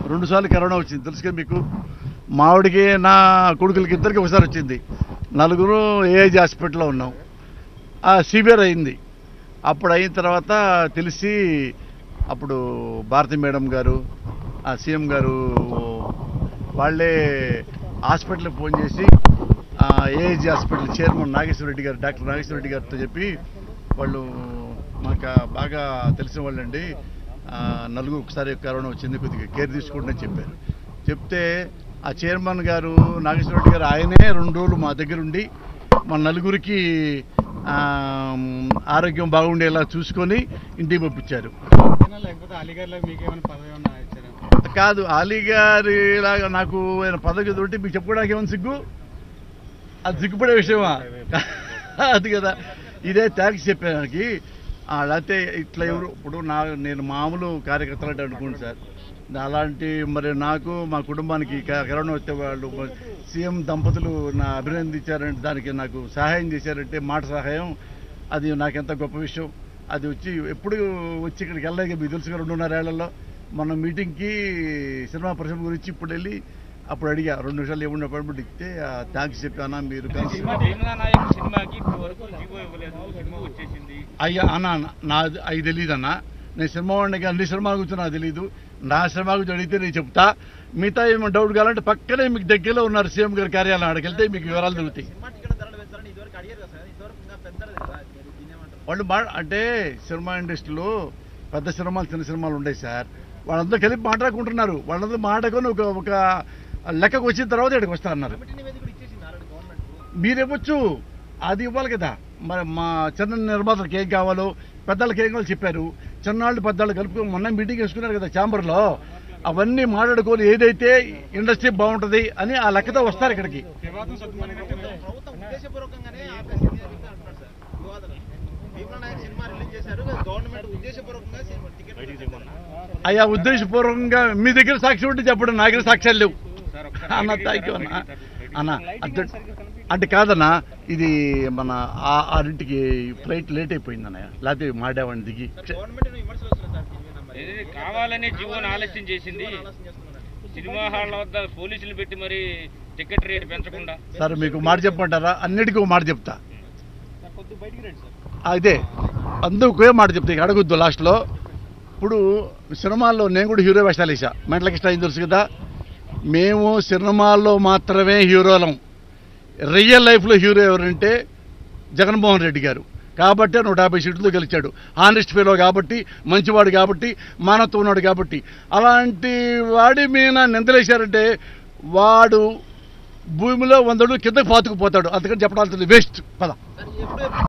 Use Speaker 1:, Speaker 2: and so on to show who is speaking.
Speaker 1: 2 సార్లు కరోనా వచ్చింది తెలుసుగా మీకు. మావిడికి నా కొడుకులకి ఇద్దరికి ఒకసారి వచ్చింది. 4 ఏఐజీ హాస్పిటల్లో ఉన్నాం. సివియర్ అయింది. అప్పుడు అయిన తర్వాత తెలిసి అప్పుడు భారతి మేడం గారు సీఎం గారు వాళ్ళే హాస్పిటల్కి ఫోన్ చేసి ఏఐజీ హాస్పిటల్ చైర్మన్ నాగేశ్వరరెడ్డి గారు డాక్టర్ నాగేశ్వరరెడ్డి గారితో చెప్పి వాళ్ళు మాకు బాగా తెలిసిన వాళ్ళండి, 4 ఒకసారి కరోనా వచ్చింది, కొద్దిగా కేర్ తీసుకోండి అని చెప్పారు. చెప్తే ఆ చైర్మన్ గారు నాగేశ్వరరెడ్డి గారు ఆయనే 2 రోజులు మా దగ్గర ఉండి మా 4కి ఆరోగ్యం బాగుండేలా చూసుకొని ఇంటికి పంపించారు. కాదు, అలీగారి లాగా నాకు ఆయన పదవి తోటి మీకు చెప్పుకోవడానికి ఏమైనా సిగ్గు? అది సిగ్గుపడే విషయమా? అది కదా. ఇదే థ్యాంక్స్ చెప్పడానికి. లేకపోతే ఇట్లా ఎవరు ఇప్పుడు నేను మామూలు కార్యకర్తలు అంటే అనుకోండి సార్, అలాంటి మరి నాకు మా కుటుంబానికి కరోనా వస్తే వాళ్ళు సీఎం దంపతులు అభినందించారంటే, దానికి నాకు సహాయం చేశారంటే మాట సహాయం, అది నాకెంత గొప్ప విషయం. అది వచ్చి ఎప్పుడు వచ్చి ఇక్కడికి వెళ్ళలేక మీకు తెలుసుగా 2.5 ఏళ్లలో మన మీటింగ్కి సినిమా పరిశ్రమ గురించి ఇప్పుడు వెళ్ళి అప్పుడు అడిగా 2 నిమిషాలు ఏమన్నా అపాయింట్మెంట్ ఇస్తే థ్యాంక్స్ చెప్పానా మీరు కలిసి. అయ్యా అన్న అది తెలియదు అన్న, నేను సినిమా వాడికి అన్ని సినిమా గురించి నాకు తెలియదు. నా సినిమా గురించి అడిగితే నేను చెప్తా. మిగతా ఏమైనా డౌట్ కావాలంటే పక్కనే మీకు దగ్గరలో ఉన్నారు సీఎం గారి కార్యాలయం, అక్కడికి వెళ్తే మీకు వివరాలు దొరుకుతాయి. వాళ్ళు అంటే సినిమా ఇండస్ట్రీలో పెద్ద సినిమాలు చిన్న సినిమాలు ఉన్నాయి సార్, వాళ్ళందరూ కలిపి మాట్లాడుకుంటున్నారు. వాళ్ళందరూ మాట్లాడుకొని ఒక లెక్కకు వచ్చిన తర్వాత ఇక్కడికి వస్తా అన్నారు. మీరేమొచ్చు అది ఇవ్వాలి కదా. మరి మా చిన్న నిర్మాతలకు ఏం కావాలో పెద్దలకు ఏం కావాలో చెప్పారు. చిన్నాళ్ళు పెద్దవాళ్ళు కలుపుకొని మొన్న మీటింగ్ వేసుకున్నారు కదా ఛాంబర్లో, అవన్నీ మాట్లాడుకొని ఏదైతే ఇండస్ట్రీ బాగుంటుంది అని ఆ లెక్కతో వస్తారు ఇక్కడికి. అయ్యా ఉద్దేశపూర్వకంగా మీ దగ్గర సాక్షి ఉంటే చెప్పడం, నా దగ్గర సాక్ష్యాలు లేవు అన్న. థ్యాంక్ యూ అన్న. అంటే కాదన్నా, ఇది మన 6ంటికి ఫ్లైట్ లేట్ అయిపోయింది అన్నయ్య, లేకపోతే మాడేవాడిని దిగి
Speaker 2: కావాలనే జీవోని ఆలస్యం చేసింది. సినిమా హాల్ వద్ద పోలీసులు పెట్టి మరి టికెట్ రేట్ పెంచకుండా.
Speaker 1: సార్ మీకు మాట చెప్పమంటారా? అన్నిటికీ మాట చెప్తా. అదే అందుకే మాట చెప్తా, ఇక అడగొద్దు లాస్ట్లో. ఇప్పుడు సినిమాల్లో నేను కూడా హీరో వేషాలు వేసా, మెంటలకి ఇష్టం తెలుసు కదా. మేము సినిమాల్లో మాత్రమే హీరోలం. రియల్ లైఫ్లో హీరో ఎవరంటే జగన్మోహన్ రెడ్డి గారు. కాబట్టి 150 సీట్లతో గెలిచాడు. హానెస్ట్ ఫెలో కాబట్టి, మంచివాడు కాబట్టి, మానవత్వం ఉన్నాడు కాబట్టి. అలాంటి వాడి మీద నిందలేశారంటే వాడు భూమిలో 100 అడుగులు కిందకు పాతుకుపోతాడు. అందుకని చెప్పడానికి వేస్ట్ పద.